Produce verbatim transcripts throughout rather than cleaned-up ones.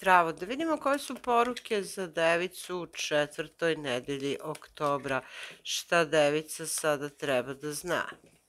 Zdravo, da vidimo koje su poruke za devicu u četvrtoj nedelji oktobra. Šta devica sada treba da zna?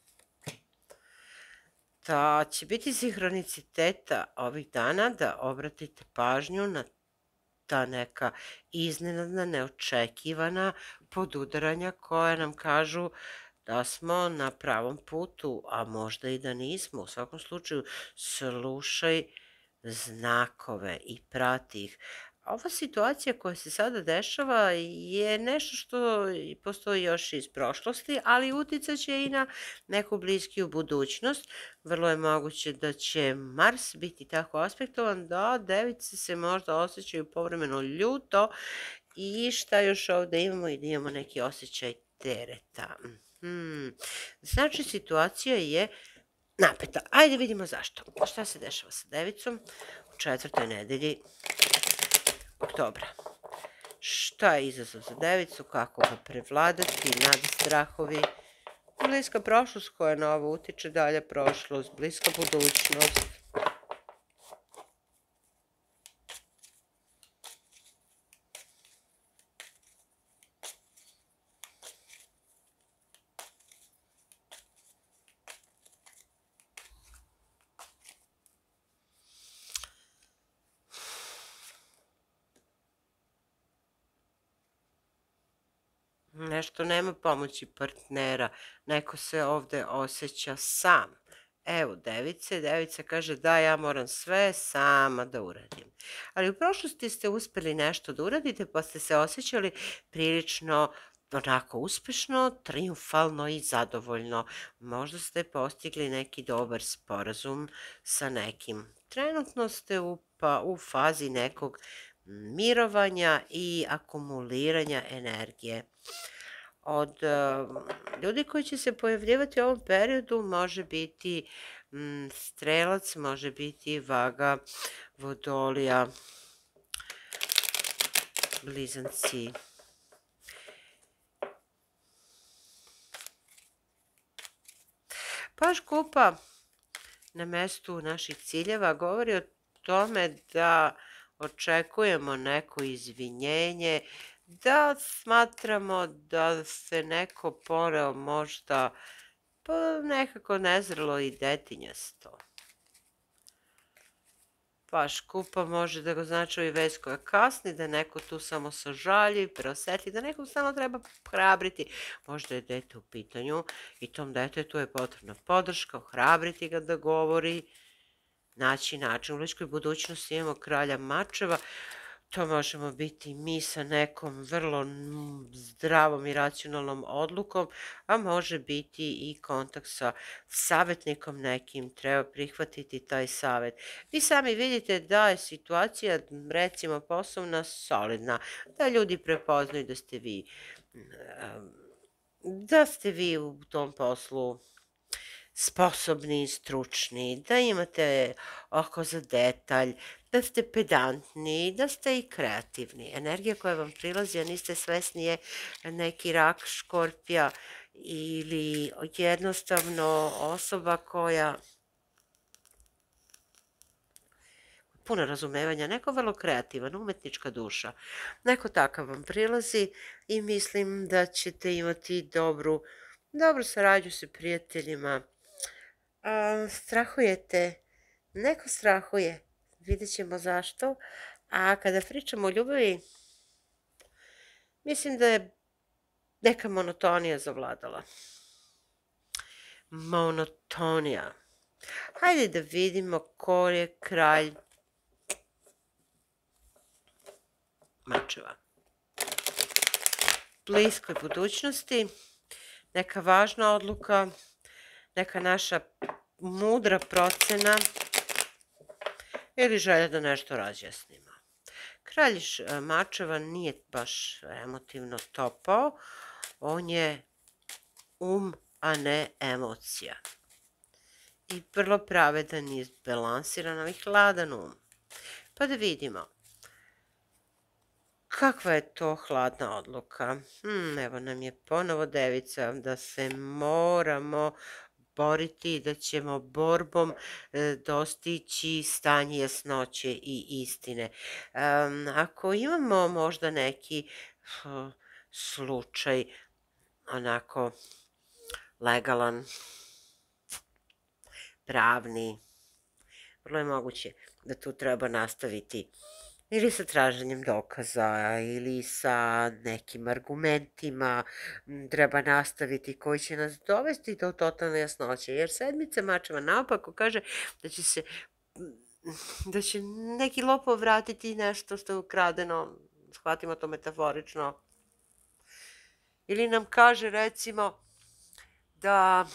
Da će biti sinhroniciteta ovih dana da obratite pažnju na ta neka iznenadna, neočekivana podudaranja koja nam kažu da smo na pravom putu, a možda i da nismo. U svakom slučaju, slušaj znakove i prati ih. Ova situacija koja se sada dešava je nešto što postoji još iz prošlosti, ali uticaće i na neku bliskiju budućnost. Vrlo je moguće da će Mars biti tako aspektovan da device se možda osjećaju povremeno ljuto i šta još ovde imamo i da imamo neki osjećaj tereta. Hmm. Znači, situacija je napeta. Ajde vidimo zašto. Šta se dešava sa devicom u četvrtoj nedelji oktobra? Šta je izazov za devicu, kako ga prevladati, nadstrahovi, bliska prošlost koja na ovo utiče, dalja prošlost, bliska budućnost. Nešto nema pomoći partnera, neko se ovde osjeća sam. Evo device, devica kaže da ja moram sve sama da uradim. Ali u prošlosti ste uspeli nešto da uradite pa ste se osjećali prilično onako uspešno, triumfalno i zadovoljno. Možda ste postigli neki dobar sporazum sa nekim. Trenutno ste u, pa, u fazi nekog mirovanja i akumuliranja energije. Od uh, ljudi koji će se pojavljivati u ovom periodu može biti mm, strelac, može biti vaga, vodolija, blizanci. Paž kupa na mestu naših ciljeva govori o tome da očekujemo neko izvinjenje, da smatramo da se neko poreo možda pa nekako nezrelo i detinjasto. Paš kupa može da ga označava i vest koja kasni, da neko tu samo sažalji, preosjetli, da nekog samo treba hrabriti. Možda je dete u pitanju i tom detetu je potrebna podrška, ohrabriti ga da govori, naći način. U bliskoj budućnosti imamo kralja mačeva, to možemo biti mi sa nekom vrlo zdravom i racionalnom odlukom, a može biti i kontakt sa savjetnikom nekim, treba prihvatiti taj savjet. Vi sami vidite da je situacija, recimo poslovna, solidna, da ljudi prepoznaju da ste vi, da ste vi u tom poslu sposobni, stručni, da imate oko za detalj, da ste pedantni, da ste i kreativni. Energija koja vam prilazi, a niste svesni, je neki rak, škorpija ili jednostavno osoba koja puno razumevanja, neko vrlo kreativan, umetnička duša. Neko takav vam prilazi i mislim da ćete imati dobru, dobru saradnju sa prijateljima. A, strahujete, neko strahuje, vidjet ćemo zašto, a kada pričamo o ljubavi, mislim da je neka monotonija zavladala. Monotonija. Hajde da vidimo ko je kralj mačeva. Bliskoj budućnosti, neka važna odluka, neka naša mudra procena ili želja da nešto razjasnimo. Kralj mačeva nije baš emotivno topao, on je um, a ne emocija. I vrlo pravedan i izbalansiran, ali hladan um. Pa da vidimo. Kakva je to hladna odluka? Hmm, evo nam je ponovo devica da se moramo boriti i da ćemo borbom e, dostići stanje jasnoće i istine. Em, ako imamo možda neki uh, slučaj onako legalan, pravni, vrlo je moguće da tu treba nastaviti ili sa traženjem dokaza ili sa nekim argumentima treba nastaviti koji će nas dovesti do totalne jasnoće. Jer sedmica mačeva naopako kaže da će se da će neki lopov vratiti nešto što je ukradeno, shvatimo to metaforično. Ili nam kaže recimo da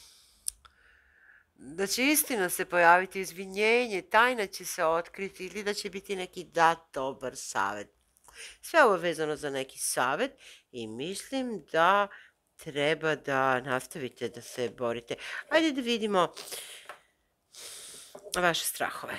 da će istina se pojaviti, izvinjenje, tajna će se otkriti ili da će biti neki dat dobar savet. Sve ovo je vezano za neki savet i mislim da treba da nastavite da se borite. Ajde da vidimo vaše strahove.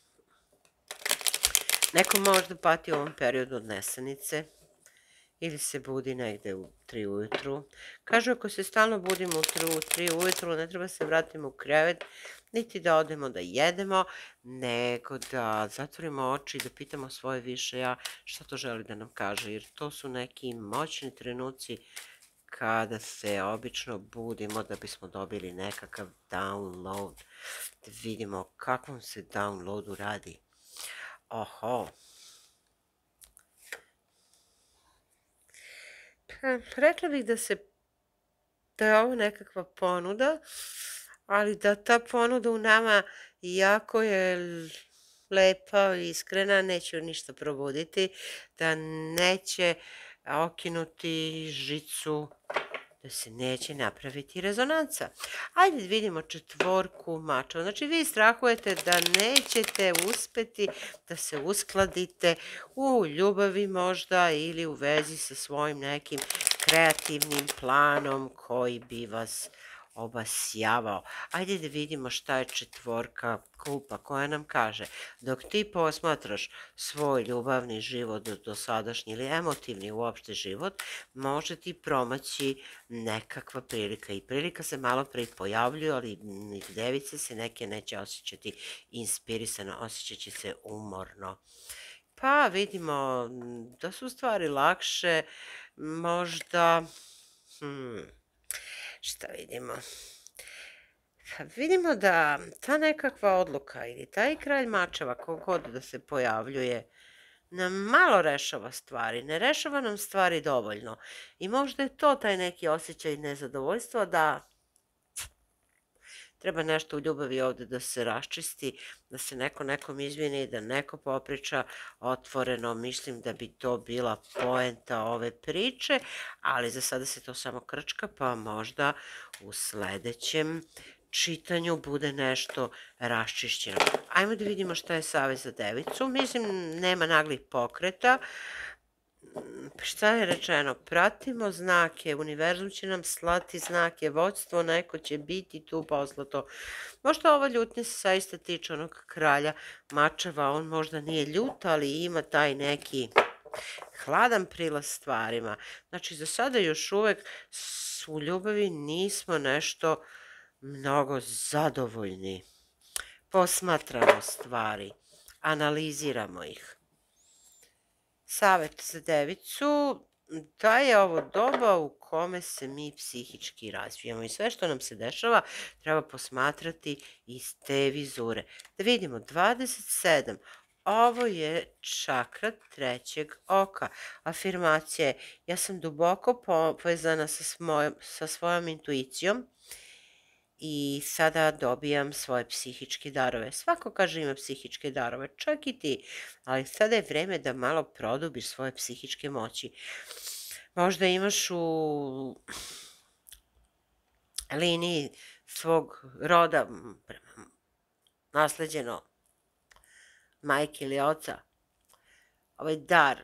Neko možda pati u ovom periodu od nesanice ili se budi negde u tri ujutru. Kažu ako se stalno budimo u tri ujutru, ne treba se vratimo u krevet, niti da odemo da jedemo, nego da zatvorimo oči i da pitamo svoje više ja šta to želi da nam kaže, jer to su neki moćni trenuci kada se obično budimo da bismo dobili nekakav download, da vidimo kakvom se downloadu radi. Oho. Rekla bih da se da je ovo nekakva ponuda, ali da ta ponuda u nama jako je lepa i iskrena, neće ništa probuditi, da neće okinuti žicu, da se neće napraviti rezonanca. Ajde da vidimo četvorku mačeva. Znači vi strahujete da nećete uspeti da se uskladite u ljubavi možda ili u vezi sa svojim nekim kreativnim planom koji bi vas obasjavao. Ajde da vidimo šta je četvorka kupa koja nam kaže dok ti posmatraš svoj ljubavni život dosadašnji ili emotivni uopšte život, može ti promaći nekakva prilika i prilika se malo pre pojavljuju, ali device se neke neće osjećati inspirisano, osjećat će se umorno. Pa vidimo da su stvari lakše, možda... Hmm, šta vidimo? Vidimo da ta nekakva odluka ili taj kralj mačeva, kogod da se pojavljuje, nam malo rešava stvari, ne rešava nam stvari dovoljno. I možda je to taj neki osjećaj nezadovoljstva da treba nešto u ljubavi ovde da se raščisti, da se neko nekom izvini, da neko popriča otvoreno. Mislim da bi to bila poenta ove priče, ali za sada se to samo krčka, pa možda u sledećem čitanju bude nešto raščišćeno. Ajmo da vidimo šta je savez za devicu. Mislim, nema naglih pokreta. Šta je rečeno? Pratimo znake, univerzum će nam slati znake, vođstvo neko će biti tu poslato. Možda ova ljutnja se saista tiče onog kralja mačeva, on možda nije ljut, ali ima taj neki hladan prilaz stvarima. Znači, za sada još uvek u ljubavi nismo nešto mnogo zadovoljni. Posmatramo stvari, analiziramo ih. Savet za devicu, da je ovo doba u kome se mi psihički razvijamo i sve što nam se dešava treba posmatrati iz te vizure. Da vidimo, dvadeset sedam, ovo je čakra trećeg oka. Afirmacija je, ja sam duboko povezana sa, smojom, sa svojom intuicijom i sada dobijam svoje psihičke darove. Svako kaže ima psihičke darove, čak i ti, ali sada je vreme da malo produbiš svoje psihičke moći. Možda imaš u liniji svog roda nasleđeno majke ili oca ovaj dar.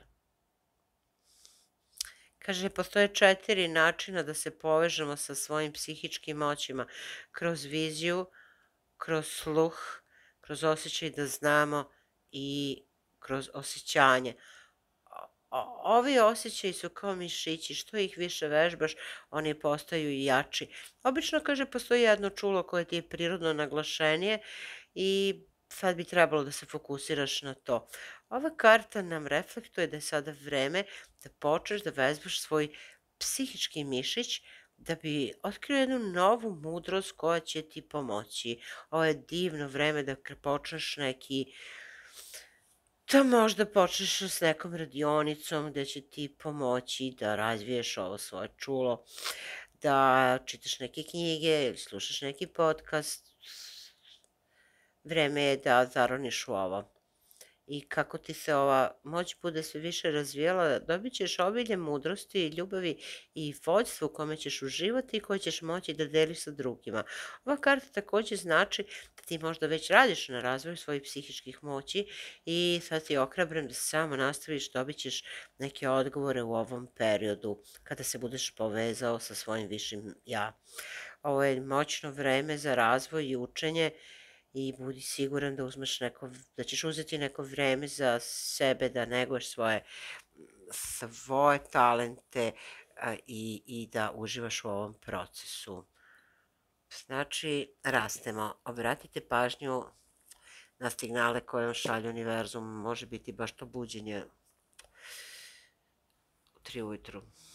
Kaže, postoje četiri načina da se povežemo sa svojim psihičkim moćima. Kroz viziju, kroz sluh, kroz osjećaj da znamo i kroz osjećanje. ovi osjećaji su kao mišići, što ih više vežbaš, oni postaju i jači. Obično, kaže, postoji jedno čulo koje ti je prirodno naglašenije i sad bi trebalo da se fokusiraš na to. Ova karta nam reflektuje da je sada vreme da počneš da vežbaš svoj psihički mišić, da bi otkrio jednu novu mudrost koja će ti pomoći. Ovo je divno vreme da počneš neki, da možda počneš s nekom radionicom gde će ti pomoći da razviješ ovo svoje čulo, da čitaš neke knjige ili slušaš neki podcast. Vreme je da zaroniš u ovo. I kako ti se ova moć bude sve više razvijala, dobit ćeš obilje mudrosti, ljubavi i vođstva u kome ćeš uživati i koje ćeš moći da deliš sa drugima. Ova karta takođe znači da ti možda već radiš na razvoju svojih psihičkih moći i sad ti ohrabrujem da samo nastaviš, dobit ćeš neke odgovore u ovom periodu kada se budeš povezao sa svojim višim ja. Ovo je moćno vreme za razvoj i učenje i budi siguran da uzmeš neko, da ćeš uzeti neko vreme za sebe, da neguješ svoje, svoje talente a, i, i da uživaš u ovom procesu. Znači, rastemo. Obratite pažnju na signale koje vam šalje univerzum. Može biti baš to buđenje u tri ujutru.